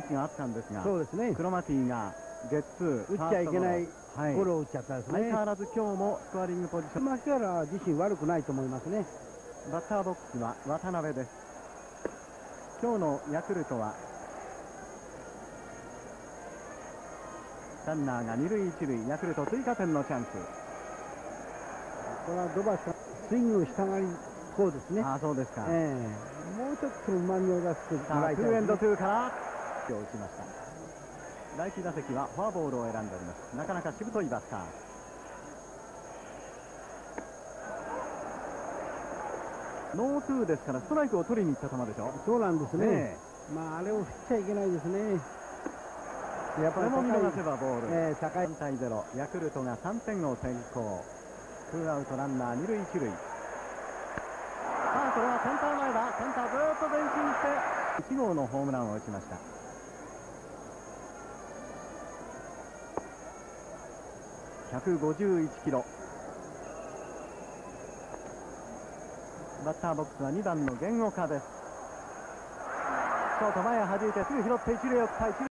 チがあったんですが、 そうですね。 クロマティがゲッツー、 打っちゃいけないはい、 ゴロを打っちゃったですね。 相変わらず今日もスコアリングポジション。 牧原自身悪くないと思いますね。 バッターボックスは渡辺です。今日のヤクルトはランナーが二塁一塁、ヤクルト追加点のチャンス。 これは土橋さんスイングしたがりそうですね。 ああ、そうですか。 もうちょっとうまみを出してもらいたいですね。 ツーエンドツーから今日打ちました。第1打席はフォアボールを選んでおります。なかなかしぶといバッター。ノーツーですからストライクを取りに行った球でしょ。 そうなんですね。まああれを振っちゃいけないですね。やっぱりこれも見逃せばボール。 高い。 3対0、ヤクルトが3点を先行。ツーアウトランナー二塁一塁。さあこれはセンター前だ。センターずっと前進して1号のホームランを打ちました。151キロ。バッターボックスは2番の源岡です。ショート前へ弾いてすぐ拾って一塁を送った。